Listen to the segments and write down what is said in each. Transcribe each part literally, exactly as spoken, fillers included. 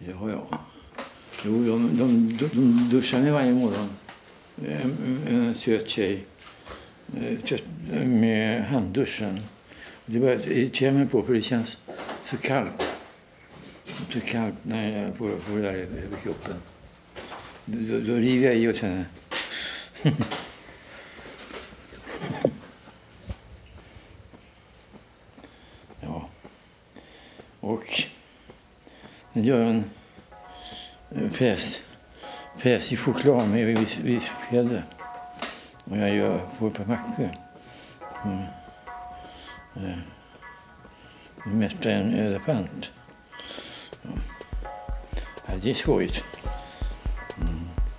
Ja, ja. Jo, de, de, de, de duschar mig varje morgon. En, en söt tjej. Med handduschen. Det var irriterar mig på för det känns så kallt. Så kallt när jag på, på det där över kroppen. Då, då river jag i och känner. Ja. Och den gör en fäs, fäs i choklad med vispgrädde. Och jag gör på ett par mackor. Mm. Det mättar en elefant. Ja. Ja, det är skojigt. Mm.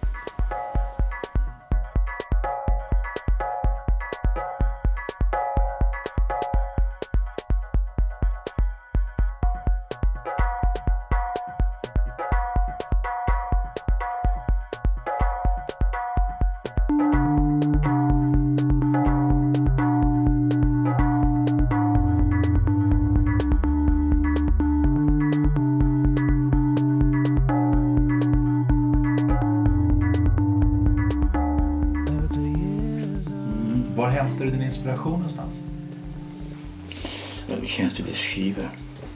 Var hämtar du din inspiration någonstans? Ja, det kan jag inte beskriva.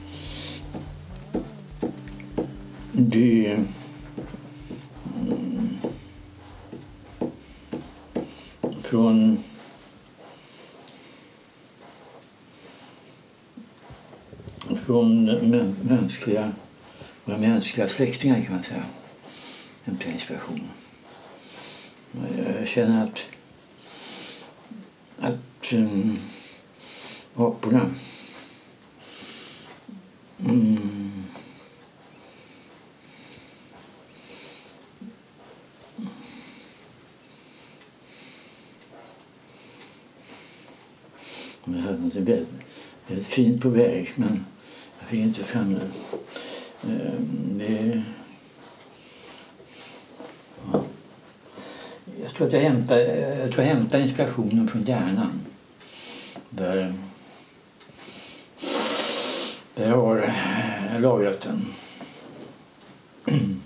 Det är... Mm, från... Från mä- mänskliga... Våra mänskliga släktingar kan man säga. Hämtar inspiration. Jag känner att... att um, aporna mm, jag hade något väldigt, väldigt fint på väg, men jag fick inte fram det. Um, det ja. Jag tror att jag hämtar, jag tror jag hämtar inspirationen från hjärnan. Där, där jag har lagrat den. Mm.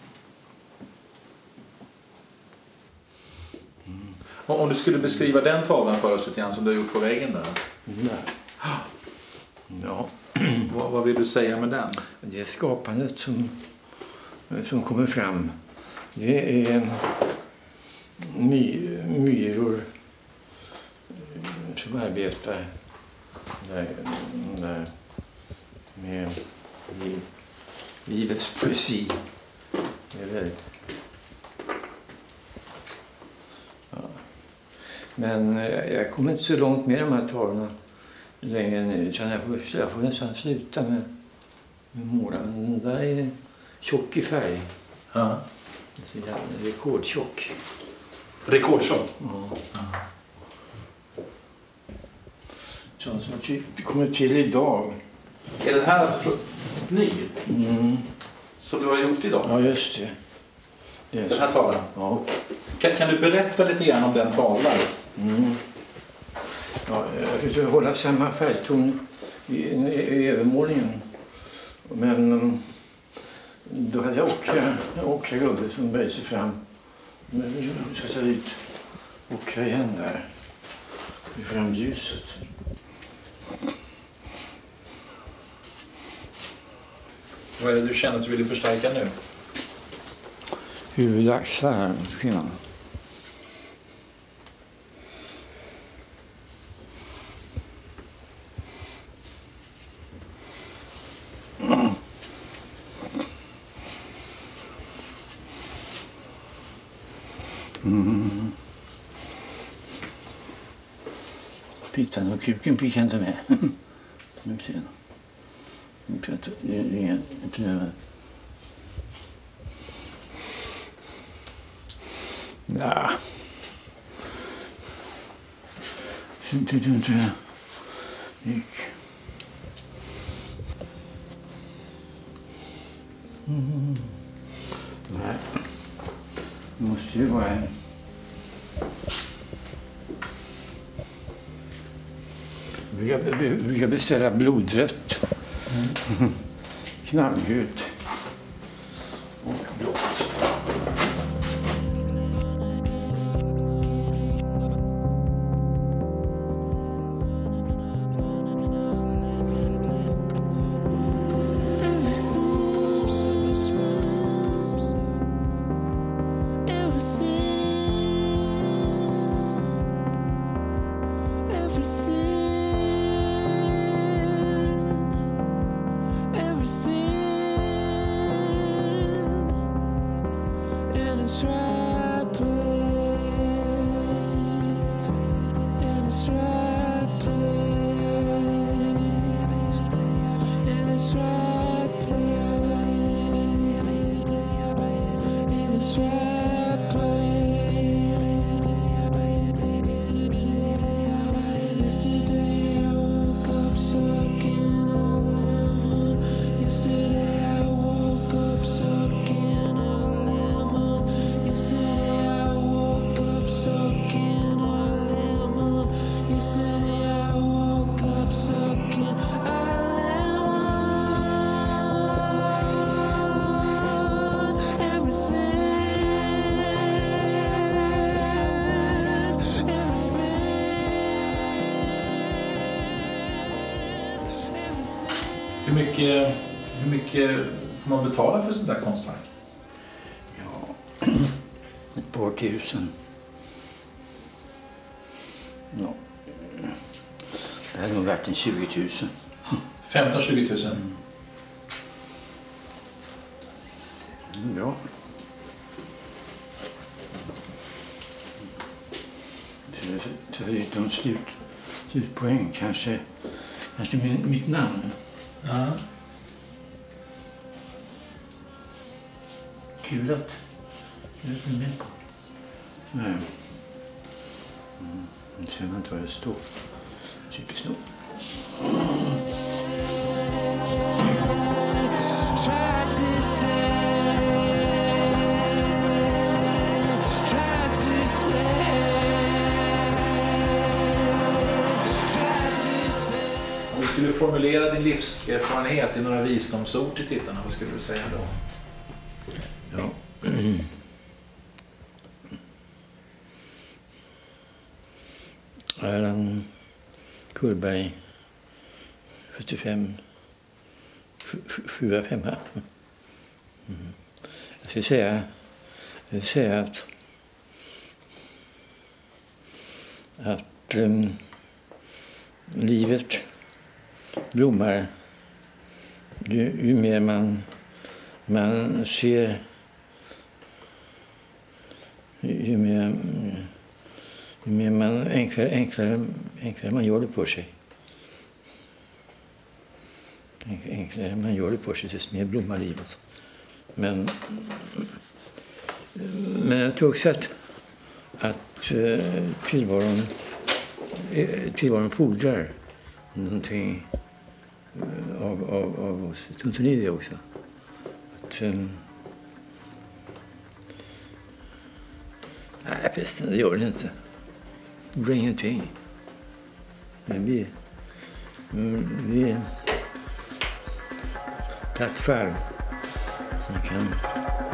Om du skulle beskriva den tavlan för oss lite grann som du har gjort på väggen där. Där. Ja. Vad, vad vill du säga med den? Det är skapandet som, som kommer fram. Det är my, myror som arbetar där, där med liv, livets poesi. Det är väldigt... Ja. Men jag kommer inte så långt med de här tavlorna längre nu, utan jag får, jag får nästan sluta med, med måla. Den där är tjock i färg. Ja. Så jävla rekordtjock. Rekordtjock? Ja. Ja. Sån som kommer till idag. Är den här alltså från ny? Mm. Som du har gjort idag? Ja, just det. det den här tavlan? Ja. Kan, kan du berätta lite grann om den tavlan? Mm. Ja, jag försöker hålla samma färgton i, i, i övermålningen. Men då hade jag åkra, åkra gubbe som böjde sig fram. Så sätter ut åkra igen där. Fram ljuset. Vad är det du känner att du vill förstärka nu? Huvudaxlar, kvinnan. Mm. Pittan och kuken fick jag inte med. Nu ser jag. Det är inte nödvändigt. Ja. Inte inte gick. Mm. Nej. Det måste ju vara en. Vi brukar beställa blodrött. Mm. Knallgult. in its right place, in its right place, in its right place, in its right place. Yesterday I woke up sucking a lemon. Yesterday I woke up sucking a lemon. Yesterday I woke up sucking a lemon. Yesterday I woke up sucking a lemon. Everything, Hur mycket, hur mycket får man betala för sånt där konstverk? Ja, ett par tusen. Ja. Det hade nog värt en tjugo tusen. femton till tjugo tusen? Mm, bra. För- för- Förutom slut, slutpoäng kanske, kanske min, mitt namn. Ja. Kul att du är med på. Nej. Mm. Nu ser man inte vad det står. Typiskt nog. try to say, try to say, try to say. Om du skulle formulera din livserfarenhet i några visdomsord till tittarna, vad skulle du säga då? Ja. Erland Kullberg, sjuttiofem, sju femma. Mm. Jag skulle säga, jag skulle säga att, att um, livet blommar ju, ju mer man, man ser, ju mer, ju mer man enklare, enklare, enklare man gör det på sig. Enklare man gör det på sig, desto mer blommar livet. Men, men jag tror också att, att tillvaron, tillvaron fordrar någonting av, av, av oss. Jag tror inte ni det också. Att, um, nej, förresten, det gör det inte. Det blir ingenting. Men vi, vi är plattfall. Man kan